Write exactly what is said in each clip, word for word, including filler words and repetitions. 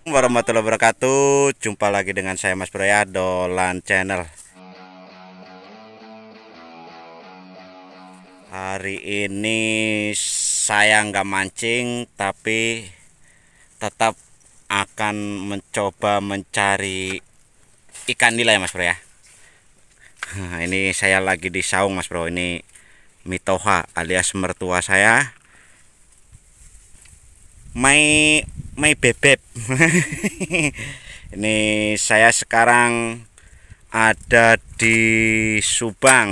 Warahmatullahi wabarakatuh. Jumpa lagi dengan saya Mas Bro ya, Dolan Channel. Hari ini saya nggak mancing, tapi tetap akan mencoba mencari ikan nila ya Mas Bro ya. Ini saya lagi di saung Mas Bro. Ini Mitoha alias mertua saya. Mai Mai bebek. Ini saya sekarang ada di Subang,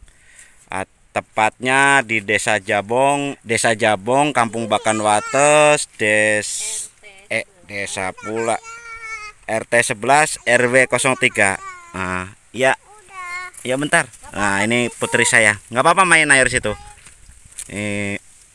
tepatnya di Desa Jabong, Desa Jabong, Kampung Bakan Wates, Des eh Desa pula R T sebelas R W nol tiga. Nah, ya. Ya bentar. Nah, ini putri saya. Nggak apa-apa main air situ. Eh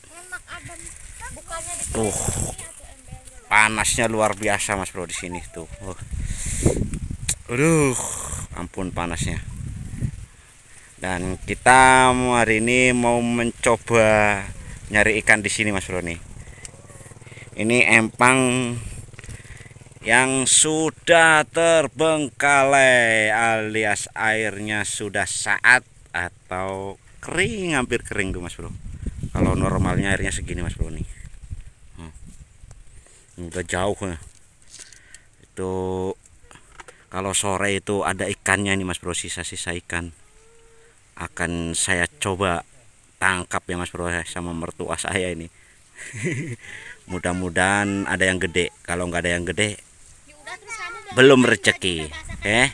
Tuh. Panasnya luar biasa Mas Bro di sini tuh. Uh. Aduh, ampun panasnya. Dan kita hari ini mau mencoba nyari ikan di sini Mas Bro nih. Ini empang yang sudah terbengkalai alias airnya sudah saat atau kering, hampir kering tuh Mas Bro. Kalau normalnya airnya segini Mas Bro nih. Udah jauh ya. Itu kalau sore itu ada ikannya nih Mas Bro, sisa-sisa ikan. Akan saya coba tangkap ya Mas Bro sama mertua saya ini. Mudah-mudahan ada yang gede. Kalau nggak ada yang gede, belum rezeki. Eh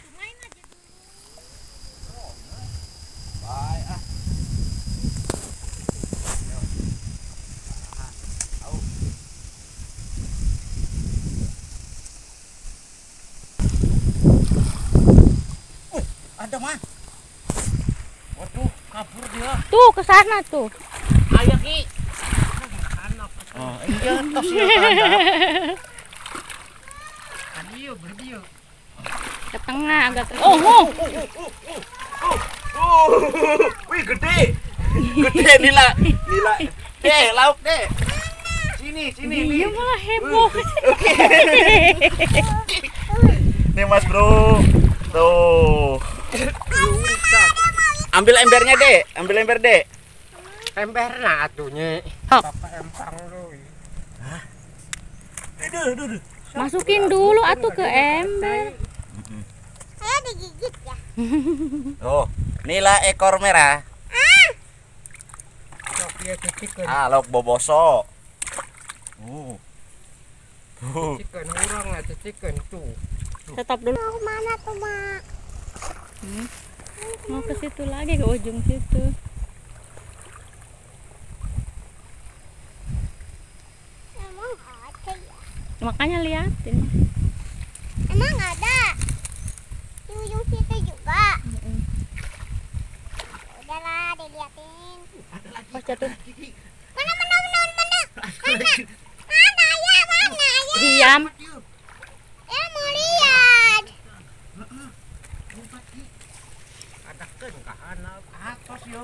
ada mah. Waduh, kabur dia. Tuh ke sana tuh. Ayo Ki. Oh, iya tos ya ada. Adio, berdio. Ke tengah agak ke. Oh, oh. Oh, wih gede. Gede nila. Nila. Deh, lauk deh. Sini, sini Dia nih. malah heboh. Oke. Nih Mas Bro. Tuh. Ambil embernya deh, ambil ember deh. Emberna atunya. Hop. Papa empang lu. Aduh, aduh, aduh. Masukin dulu atuh ke ember. Saya digigit ya. Oh, nila ekor merah. Dia cicikan. Ah, lauk boboso. Uh. Tuh. Cicikan urang lah cicikan tuh. Tetap dulu. Mau mana tuh, Mak? Hmm. Mau ke situ lagi, ke ujung situ. Emang ada ya? Makanya liatin. Emang ada? Di ujung situ juga. Udahlah, diliatin. Pas jatuh. Mana, mana, mana, mana? Mana? Mana ya, mana ya? Diam. Ya mau lihat. Ada kan kahana atas yo.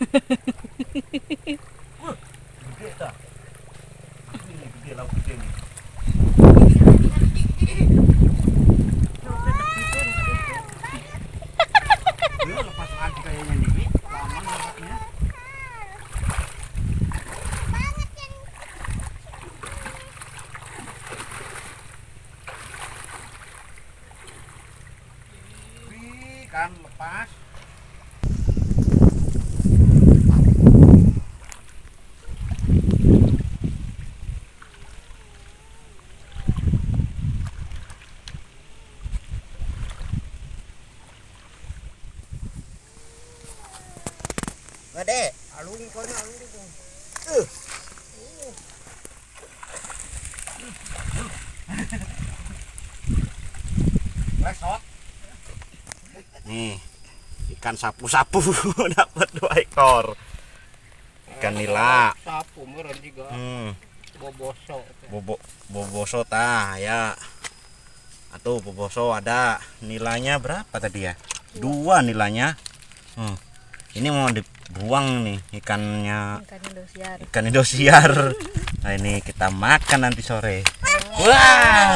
Wah, gede dah. Ini gede lauk gede nih. Dia lepas lagi kayaknya nih. Lama nampaknya. Wih, kan lepas. Gede. Alung kono alung tuh. Uh. Resot. Nih, ikan sapu-sapu dapat dua ekor. Ikan nila. Sapu meureun juga. Hmm, Boboso. bobo boboso tah ya. Atuh boboso ada. Nilainya berapa tadi ya? Dua nilainya. Hmm. Ini mau dibuang nih ikannya, Ikan Indosiar. ikan Indosiar. Nah ini kita makan nanti sore. Wah.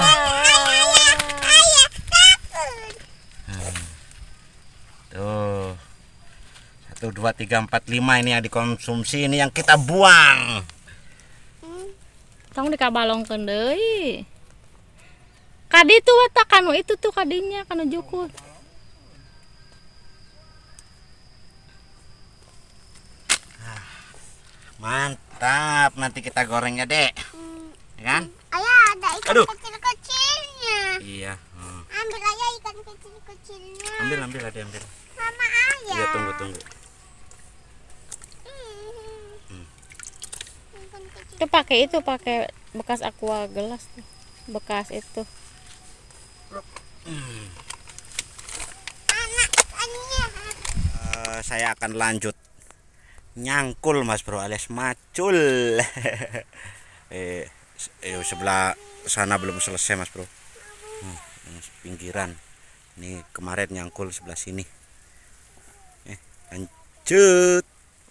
Tuh. Satu, dua, tiga, empat, lima ini yang dikonsumsi, ini yang kita buang. Tong dikabalongkeun deui. Kadi tuh eta kanu itu tuh kadinya kanu jukur. Mantap, nanti kita gorengnya, Dek. Ya kan? Ayah ada ikan Aduh. kecil-kecilnya. Iya. Hmm. Ambil aja ikan kecil-kecilnya. Ambil, ambil, ada ambil. Sama ayah. Iya, tunggu, tunggu. Hmm. Ikan kecil. Itu pakai itu pakai bekas aqua gelas tuh. Bekas itu. Mana ikannya? Eh, saya akan lanjut nyangkul, Mas Bro, alias macul. eh, eh sebelah sana belum selesai, Mas Bro. Hmm, yang pinggiran. Ini kemarin nyangkul sebelah sini. Eh, lanjut.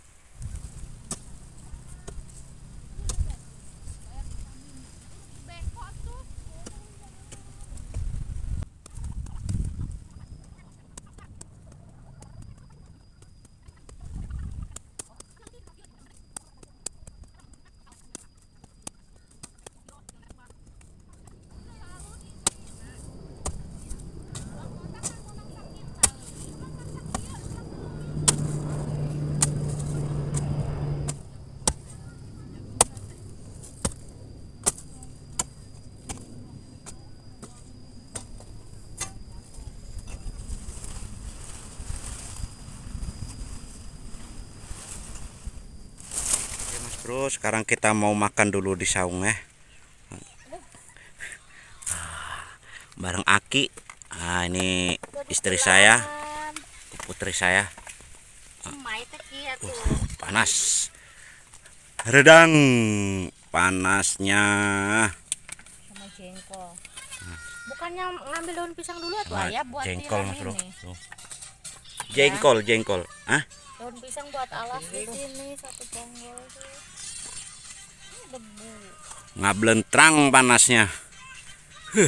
Bro, sekarang kita mau makan dulu di saung ya. Bareng Aki. Nah, ini istri saya, putri saya. Uh, panas. Redang panasnya. Sama jengkol. Bukannya ngambil daun pisang dulu atau Nah, ayah buat jengkol, tiram Mas Bro. ini? Tuh. Jengkol, jengkol. Hah? Daun pisang buat alas di sini satu ponggol tuh. Ini debu. Ngablentrang panasnya. Huh.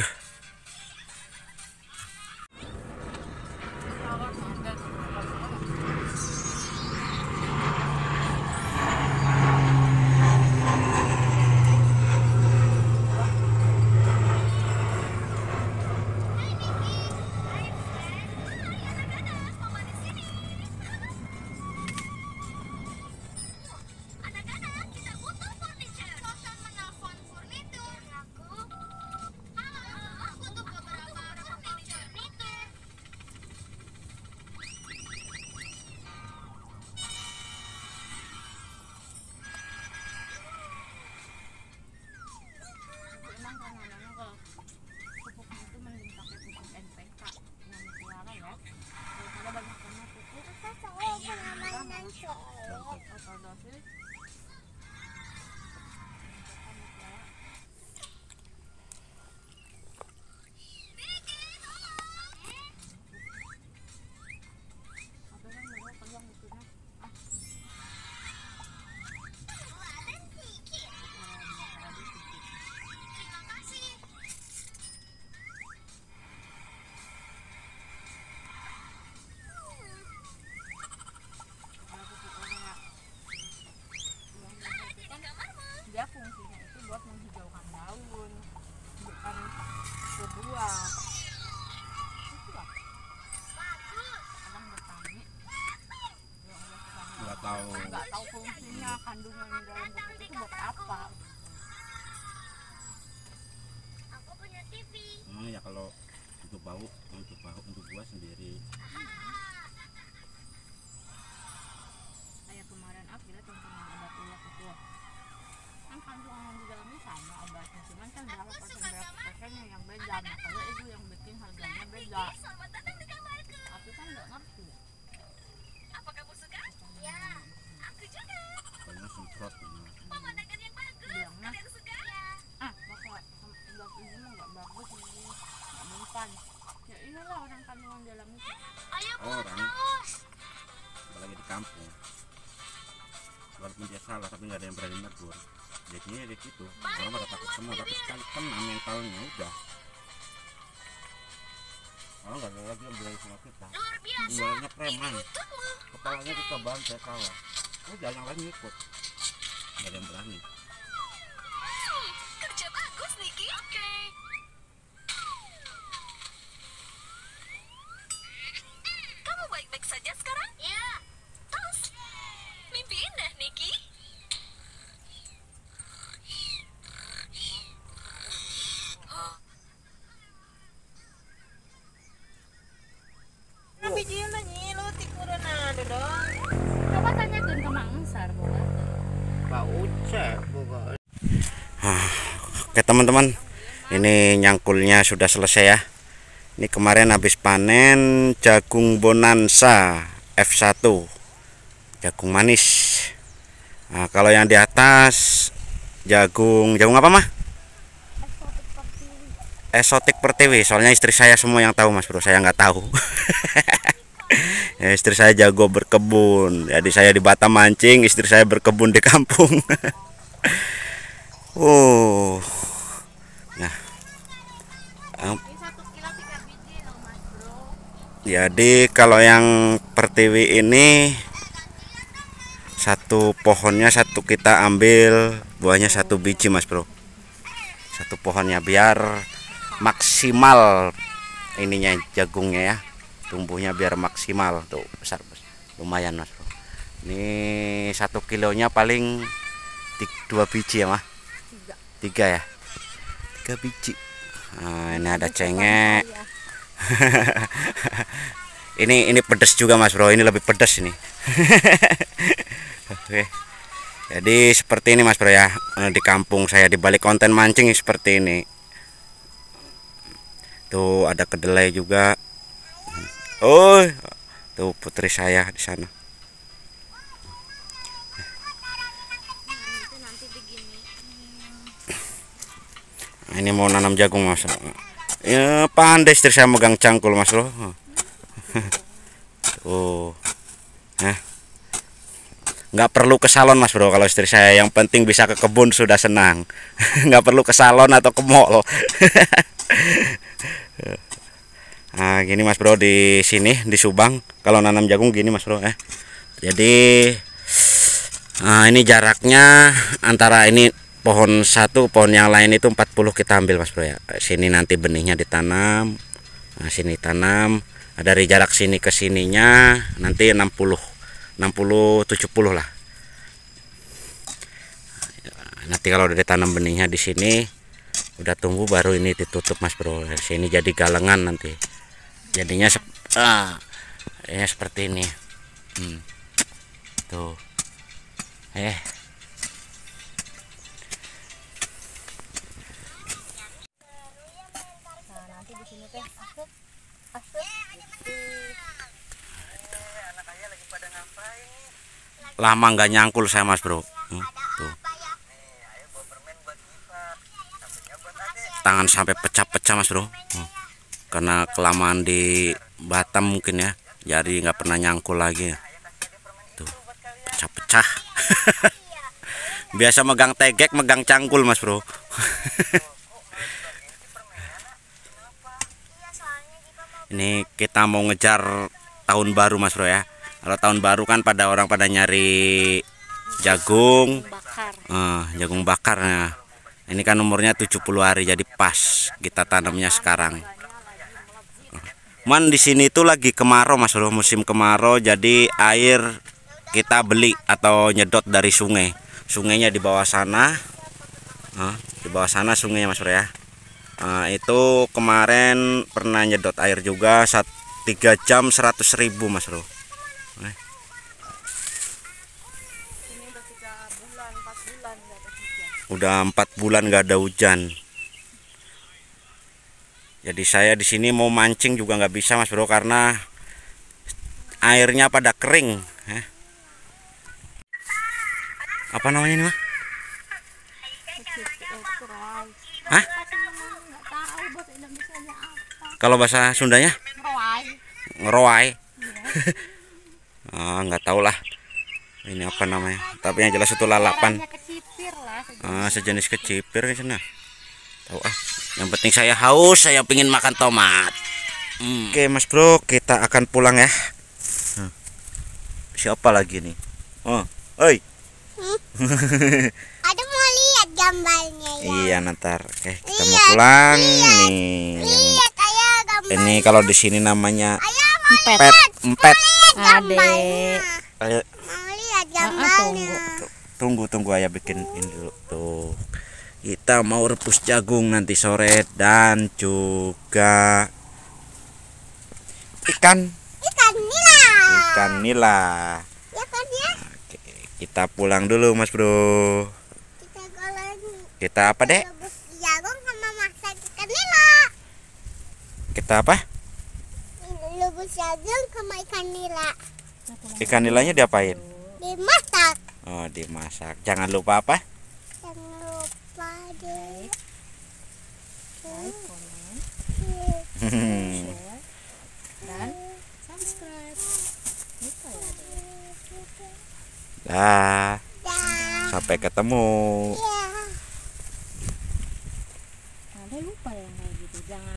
Dia fungsinya itu buat menghijaukan daun, bukan berbuah. Itu lah. Kadang bertani. Nggak tahu. Nggak tahu fungsinya kandungan di dalam pupuk itu buat apa. Aku punya T V. Hmm, ya kalau untuk bau, untuk bau untuk gua sendiri. Kayak kemarin April tentang obat ulat itu. Kan kandungan di dalamnya sama obatnya, cuman kan berapa persen berapa persennya yang beda, makanya itu yang bikin harganya beda. Aku kan nggak ngerti. Apa kamu suka? Ya, aku juga. Kayaknya semprot. Pemandangan yang bagus. Bilangnya, Kalian suka? ah pakai obat ini mah nggak bagus ini, nggak mempan. Ya iyalah orang kandungan dalam itu. Ayo Orang. putus. Apalagi di kampung. walaupun dia salah tapi nggak ada yang berani negur. Jadinya di situ orang pada takut semua, tapi sekali kena mentalnya udah orang nggak ada lagi yang berani sama kita. Sebenarnya preman, kepalanya kita bantai kalah, udah yang lain ikut, nggak ada yang berani. Kerja bagus, Niki. Oke. Kamu baik-baik saja sekarang? Ya. Terus, mimpi indah, Niki. Coba tanyakan ke Mang Sar, boga. Pak Ucap boga. Oke teman-teman, ini nyangkulnya sudah selesai ya. Ini kemarin habis panen jagung bonanza F satu, jagung manis. Nah, kalau yang di atas jagung jagung apa mah? Esotik pertiwi. Soalnya istri saya semua yang tahu mas bro, saya nggak tahu. Ya, istri saya jago berkebun, jadi saya di Batam mancing, istri saya berkebun di kampung. Oh, nah, um, jadi kalau yang pertiwi ini satu pohonnya satu kita ambil buahnya satu biji mas bro, satu pohonnya biar maksimal ininya jagungnya ya, tumbuhnya biar maksimal tuh besar, lumayan mas bro. Ini satu kilonya paling dua biji ya mah, tiga ya, tiga biji. Nah, ini ada cengek. ini ini pedas juga mas bro, ini lebih pedas ini. Oke, jadi seperti ini mas bro ya, di kampung saya di balik konten mancing seperti ini. Tuh ada kedelai juga. Oh, tuh putri saya di sana. Nah, ini mau nanam jagung mas. Ya pandai istri saya megang cangkul mas bro. Tuh, nah, nggak perlu ke salon mas bro kalau istri saya, yang penting bisa ke kebun sudah senang. Nggak perlu ke salon atau ke mall. Nah gini mas bro, di sini di Subang kalau nanam jagung gini mas bro eh. Jadi nah, ini jaraknya antara ini pohon satu pohon yang lain itu empat puluh kita ambil mas bro ya. Sini nanti benihnya ditanam, nah sini tanam, dari jarak sini ke sininya nanti enam puluh tujuh puluh lah. Nanti kalau udah ditanam benihnya di sini udah tumbuh baru ini ditutup mas bro. Sini jadi galengan nanti. Jadinya sep ah, ya seperti ini. Hmm. Tuh. Eh. Lama nggak nyangkul saya mas bro. Hmm, tuh. Tangan sampai pecah-pecah mas bro. Hmm. Karena kelamaan di Batam mungkin ya, jadi nggak pernah nyangkul lagi. Tuh pecah-pecah. Biasa megang tegek, megang cangkul mas bro. Ini kita mau ngejar tahun baru mas bro ya. Kalau tahun baru kan pada orang pada nyari jagung bakar. Eh, jagung bakar. Nah, ini kan umurnya tujuh puluh hari, jadi pas kita tanamnya sekarang. Man di sini tuh lagi kemarau mas bro, musim kemarau, jadi air kita beli atau nyedot dari sungai. Sungainya di bawah sana. Nah, di bawah sana sungainya mas bro ya. Nah, itu kemarin pernah nyedot air juga saat tiga jam seratus ribu mas bro. Nah. Udah empat bulan nggak ada hujan. Jadi saya di sini mau mancing juga nggak bisa mas bro karena airnya pada kering. Eh. Apa namanya ini mah? Hah? Kalau bahasa Sundanya? Ngeroai. Ngeroai. Ah, nggak tahu lah. Ini apa namanya? Tapi yang jelas itu lalapan. Caranya kecipir lah. Ah, sejenis kecipir di sana. Tahu ah. Yang penting saya haus, saya pengen makan tomat. Hmm. Oke, Mas Bro, kita akan pulang ya. Hmm. Siapa lagi nih? Oh, oi. Hmm? Ada mau lihat gambarnya ya. Iya, nanti. Oke, kita mau Lihat, pulang lihat, nih. Lihat ayah gambar. Ini kalau di sini namanya Ayah mau Empet. pet, empet. lihat gambarnya. Adek. Ayo, Mau lihat Ah, gambarnya. tunggu tunggu ayah bikin ini dulu tuh. Kita mau rebus jagung nanti sore dan juga ikan Ikan nila. ikan nila. Ya kan ya? Oke, kita pulang dulu Mas Bro. Kita goreng Kita apa dek? rebus jagung sama masak ikan nila. Kita apa? Rebus jagung sama ikan nila. Ikan nilanya diapain? Dimasak. Oh, dimasak. Jangan lupa apa? Jangan lupa deh. Like, comment, Hmm. share, dan subscribe. Lupa ya. Dah, Dah. sampai ketemu. Ya. Ada lupa ya kayak gitu. Jangan